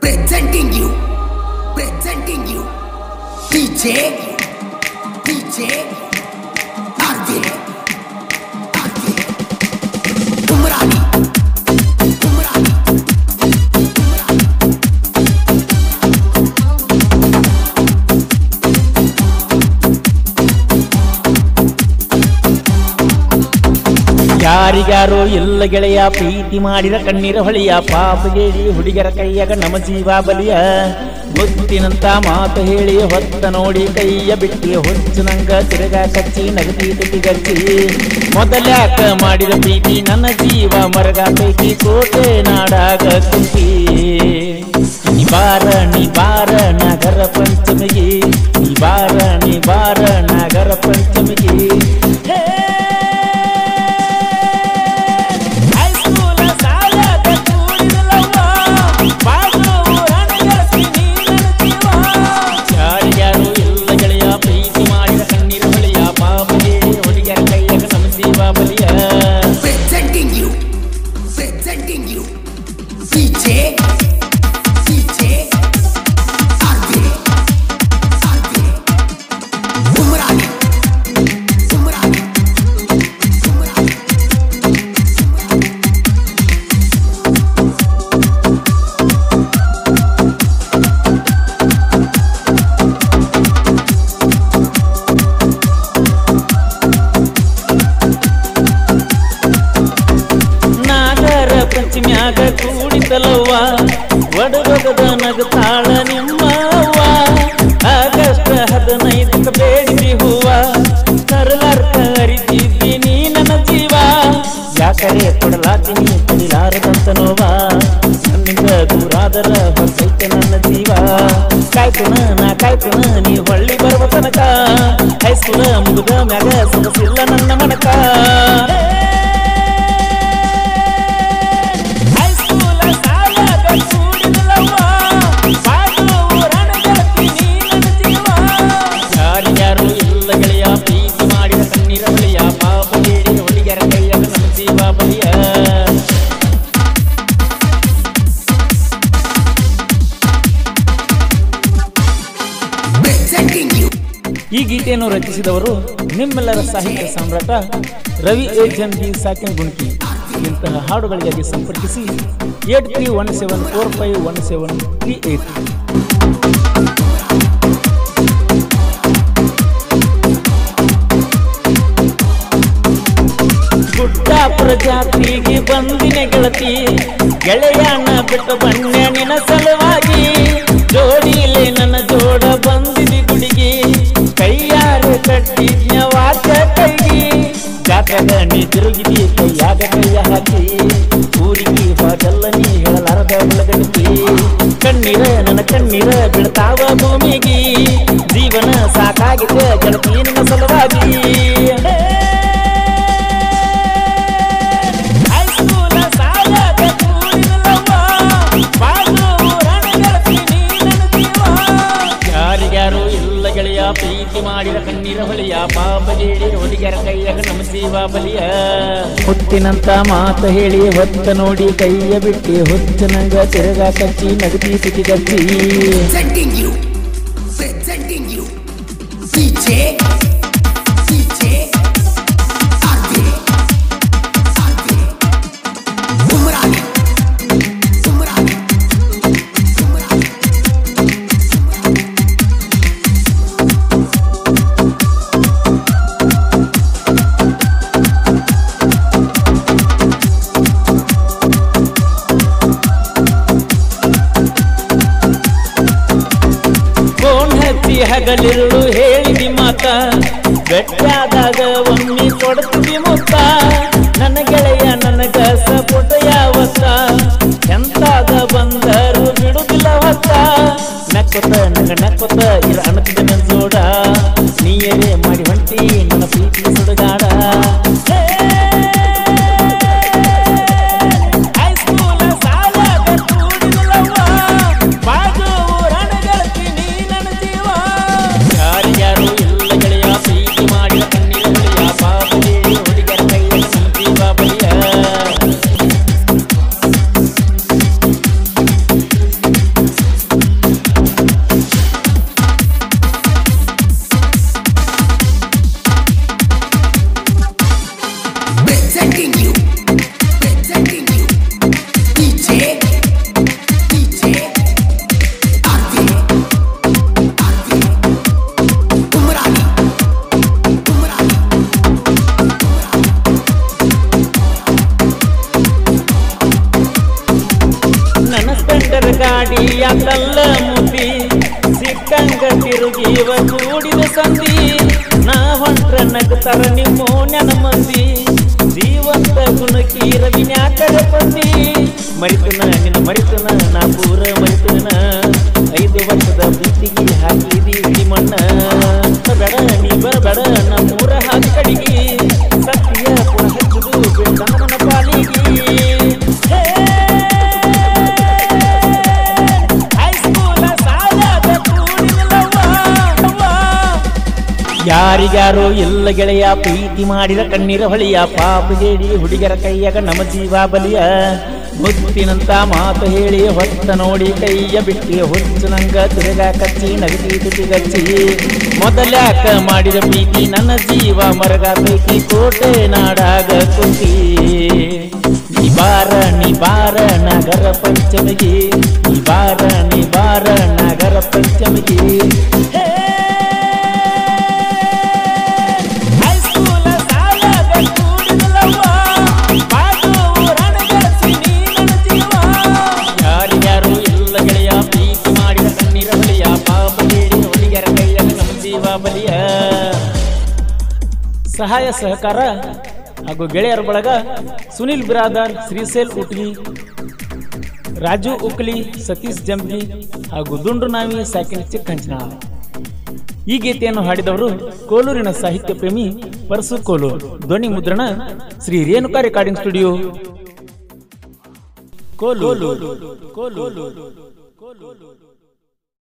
presenting you DJ RJ Umrani ಯಾರಿಗಾರೋ ಇಲ್ಲ ಗೆಳೆಯ ಪ್ರೀತಿ ಮಾಡಿದ ಕಣ್ಣೀರ ಹೊಳೆಯ ಪಾಪಗೇಡಿ ಹುಡುಗರ ಕೈಯಾಗ ನಮ್ಮ ಜೀವ ಬಲಿಯ ಮುತ್ತಿನಂತ ಮಾತು ಹೇಳಿ ಹೊತ್ತ ನೋಡಿ ಕೈಯ ಬಿಟ್ಟಿ ಹೊಚ್ಚು ನಂಗ ತಿರುಗ ಕಚ್ಚಿ ನಗತಿ ತುಟಿಗಚ್ಚಿ ಮೊದಲ್ಯಾಕ ಮಾಡಿದ ಪ್ರೀತಿ ನನ್ನ ಜೀವ ಮರಗ ಪೈಕಿ ಕೋಟೆ ನಾಡಾಗ ಕುಂತಿ ನೀ ಬಾರ ನಗರ ಪಂಚಮಿಗೆ ನೀ ಬಾರ ನಗರ ಪಂಚಮಿಗೆ presenting you DJ Umrani ಪಂಚಮ್ಯಾಗ ಕೂಡಿತಲವ್ವ ಒಡಗದ ನಗತಾಳ ನಿಮ್ಮವ್ವ ಆಗಸ್ಟ್ 15 ಬೇಡಿಸಿ ಹೂವ ಕರಲಾರ್ಕ ಹರಿತಿದ್ದಿ ನೀ ನನ್ನ ಜೀವ ಯಾಕರೆ ಕೊಡಲಾತೀನಿ ಕಡಿಲಾರದಂತ ನೋವ ನನ್ನಿಂದ ದೂರಾದರ ಹೊಸೈತೆ ನನ್ನ ಜೀವ ಕಾಯ್ತುನ ನೀ ಹೊಳ್ಳಿ ಬರುವ ತನಕ ಹೈಸ್ಕೂಲ ಮುಗಿದ ಮ್ಯಾಗ ಸೊಗಸಿಲ್ಲ ನನ್ನ ಮನಕ ಯಾರು ಇಲ್ಲ ಗೆಳೆಯ ಪ್ರೀತಿ ಮಾಡಿದ ಕಣ್ಣೀರ ಬಲಿಯ ಪಾಪ ಬೇಡಿ ಹುಡುಗರ ಕೈಯಾಗ ನಮ್ಮ ಜೀವ ಬಲಿಯ ಈ ಗೀತೆಯನ್ನು ರಚಿಸಿದವರು ನಿಮ್ಮೆಲ್ಲರ ಸಾಹಿತ್ಯ ಸಾಮ್ರಾಟ ರವಿ ಎ ಸಾಕಿನ ಗುಣಕಿ. ಇಂತಹ ಹಾಡುಗಳಿಗಾಗಿ ಸಂಪರ್ಕಿಸಿ 8317451738. ಗುಡ್ಡಾಪುರ ಜಾತ್ರೆಗೆ ಬಂದಿನ ಗೆಳತಿ ಗೆಳೆಯನ ಬಿಟ್ಟು ಬನ್ನೆ ನಿನ್ನ ಸಲುವಾಗಿ ಜೋಡಿಲೆ ನನ್ನ ಜೋಡ ಬಂದಿದಿ ಗುಡಿಗೆ ಕೈಯಾರು ಕಟ್ಟಿದ್ನ ವಾಚ ಕೈಗಿ ಜಾತ್ರೆಗ ನೀ ತಿರುಗಿದಿ ಕೈಯಾಗ ಕೈಯ ಹಾಕಿ ಊರಿಗೆ ಹೋದಲ್ಲ ನೀ ಹೇಳಲಾರದ ಬೆಳಗಡಿಸಿ ಕಣ್ಣೀರ ನನ್ನ ಕಣ್ಣೀರ ಬಿಡ್ತಾವ ಭೂಮಿಗೆ ಜೀವನ ಸಾಕಾಗಿದೆ ಗೆಳತಿ ನಿನ್ನ ಸಲುವಾಗಿ ಯಾರಿಗಾರು ಇಲ್ಲ ಗೆಳೆಯ ಪ್ರೀತಿ ಮಾಡಿದ ಕಣ್ಣೀರ ಹೊಳೆಯ ಪಾಪ ಹೇಳಿ ಹುಡುಗರ ಕೈಯಾಗ ನಮ್ಮ ಜೀವ ಬಲಿಯ ಹುಟ್ಟಿನಂತ ಮಾತು ಹೇಳಿ ಹೊತ್ತ ನೋಡಿ ಕೈಯ ಬಿಟ್ಟಿ ಹುಚ್ಚನಂಗ ತಿರುಗ ಕಚ್ಚಿ ನಗತಿ ತುಟಿಗಚ್ಚಿ presenting you DJ Umrani ಹಗಲಿರುಳು ಹೇಳಿದಿ ಮಾತ ಬೆಟ್ಟಾದಾಗ ಒಮ್ಮೆ ಕೊಡ್ತೀವಿ ಮುತ್ತ ನನ್ನ ಗೆಳೆಯ ನನಗ ಸಪೋಟ ಯಾವತ್ತ ಎಂತಾದ ಬಂದರು ಬಿಡುದಿಲ್ಲ ಹೊತ್ತ ನಕ್ಕುತ್ತ ಇರ ಅಣತಿದ ನನ್ನ ಜೋಡ ನೀಯರೇ ಮಾಡಿ ಹೊಂಟಿ ನನ್ನ ಪ್ರೀತಿ ಸುಡುಗಾಡ ಟ್ರ್ಯಾಕ್ಟರ್ ಗಾಡಿಯ ಕಲ್ಲ ಮುಟ್ಟಿ ಸಿಕ್ಕಂಗ ತಿರುಗಿವ ಕೂಡಿದ ಸಂಧಿ ನಾ ಹೊಂಟ್ರ ನಗತರ ನಿಮ್ಮ ನೆನ ಮಂದಿ ಜೀವಂತ ಗುಣಕಿ ರವಿನ್ಯಾಕರ ಬಂದಿ ಮರಿತನ ನಿನ್ನ ಮರಿತನ ನಾ ಪೂರ ಮರಿತನ 5 ವರ್ಷದ ಪ್ರೀತಿಗೆ ಹಾಕಿದಿ ಇಡಿ ಮಣ್ಣ ಬೇಡ ನೀ ಬರಬೇಡ ನಮ್ಮೂರ ಹಾಕಿ ಕಡಿಗಿ ಸತ್ಯ ಪುರ ಹಚ್ಚುದು ಬೇಡನ ಪಾಲಿಗೆ ಯಾರಿಗ್ಯಾರೋ ಇಲ್ಲ ಗೆಳೆಯ ಪ್ರೀತಿ ಮಾಡಿದ ಕಣ್ಣೀರ ಹೊಳಿಯ ಪಾಪಗೇಡಿ ಹುಡುಗರ ಕೈಯಾಗ ನಮ್ಮ ಜೀವ ಬಲಿಯ ಮುತ್ತಿನಂತ ಮಾತು ಹೇಳಿ ಹೊತ್ತ ನೋಡಿ ಕೈಯ ಬಿಟ್ಟಿ ಹುಚ್ಚು ನಂಗ ತಿರುಗ ಕಚ್ಚಿ ನಗತಿ ತುಟಿಗಚ್ಚಿ ಮೊದಲ್ಯಾಕ ಮಾಡಿದ ಪ್ರೀತಿ ನನ್ನ ಜೀವ ಮರಗ ಬೇಕಿ ಕೋಟೆ ನಾಡಾಗ ಕುಂತಿ ನೀ ಬಾರ ನಗರ ಪಂಚಮಿಗೆ ನೀ ಬಾರ ನಗರ ಪಂಚಮಿಗೆ ಸಹಾಯ ಸಹಕಾರ ಹಾಗೂ ಗೆಳೆಯರ ಬಳಗ ಸುನಿಲ್ ಬಿರಾದಾರ್ ಶ್ರೀಶೈಲ್ ಉಟ್ಗಿ ರಾಜು ಉಕ್ಲಿ ಸತೀಶ್ ಜಂಬಿ ಹಾಗೂ ದುಂಡು ನಾವಿ ಸಾಕಿನ ಚಿಕ್ಕಂಚನಾಳ್ ಈ ಗೀತೆಯನ್ನು ಹಾಡಿದವರು ಕೋಲೂರಿನ ಸಾಹಿತ್ಯ ಪ್ರೇಮಿ ಪರಸು ಕೋಲೂರು ಧ್ವನಿ ಮುದ್ರಣ ಶ್ರೀ ರೇಣುಕಾ ರೆಕಾರ್ಡಿಂಗ್ ಸ್ಟುಡಿಯೋ ಕೋಲೂರು.